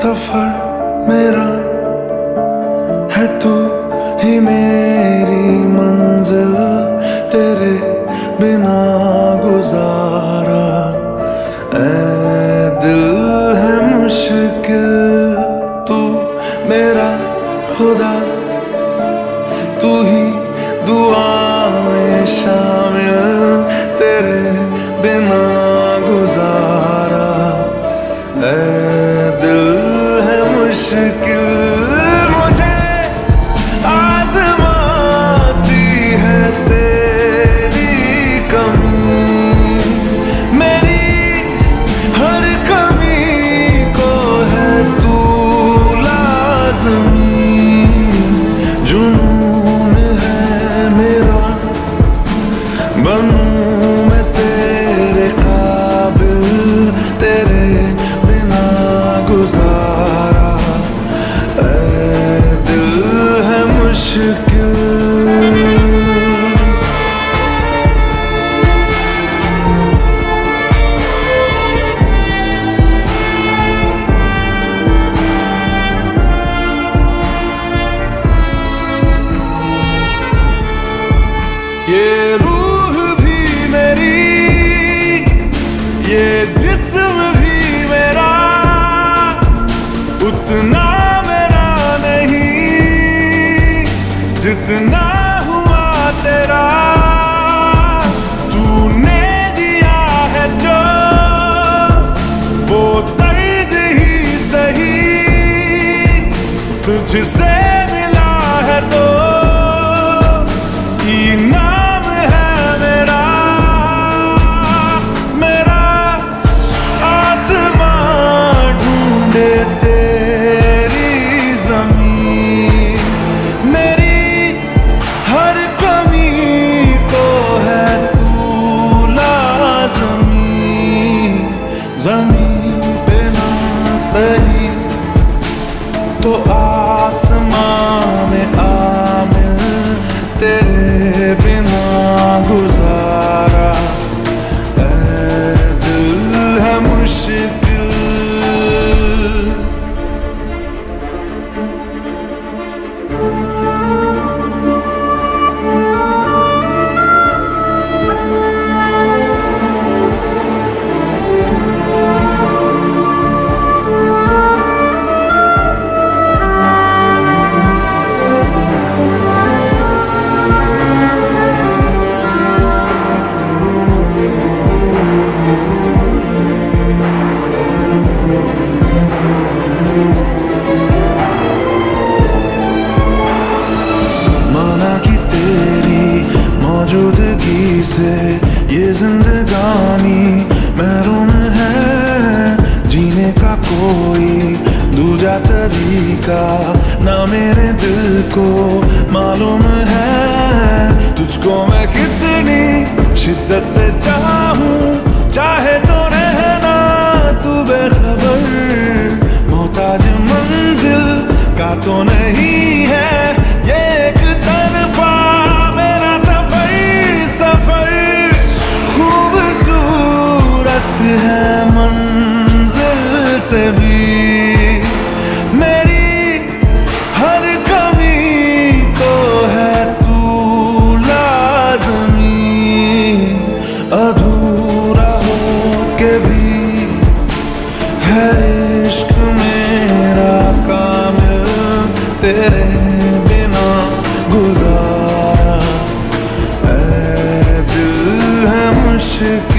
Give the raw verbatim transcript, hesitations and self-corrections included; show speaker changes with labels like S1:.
S1: सफर मेरा है, तू ही मेरी मंजिल, तेरे बिना गुजारा ऐ दिल है मुश्किल। तू मेरा खुदा, तू ही दुआ में शामिल, तेरे बिना गुजारा ऐ दिल है मुश्किल। मुझे आज़माती है तेरी कमी, मेरी हर कमी को है तू लाज़मी। जुनून है मेरा, बनूं मैं तेरे काबिल, तेरे बिना गुजारा ऐ दिल है मुश्किल। ये रूह भी मेरी, ये जिस्म भी मेरा, उतना मेरा नहीं जितना हुआ तेरा। तूने दिया है जो वो दर्द ही सही, तुझसे मिला है तो इनाम है मेरा। मेरा आसमां ढूंढे तेरी ज़मीन, मेरी हर कमी को है तू लाज़मी। ज़मीन पे ना सही तो आसमां में आमिल, तेरे बिना गुजारा ऐ दिल है मुश्किल। मौजूदगी से ये जिंदगानी महरूम है, जीने का कोई दूजा तरीका ना मेरे दिल को मालूम है। तुझको मैं कितनी शिद्दत से चाहूं, चाहे तो रहना तू बेखबर। मोहताज मंजिल का तो नहीं है ये एक तरफा मेरा सफर। सफर खूबसूरत है मंजिल से भी, मेरी हर कमी को है तू लाज़मी। अधूरा हो के भी है इश्क मेरा कामिल, तेरे बिना गुजारा ऐ दिल है मुश्किल।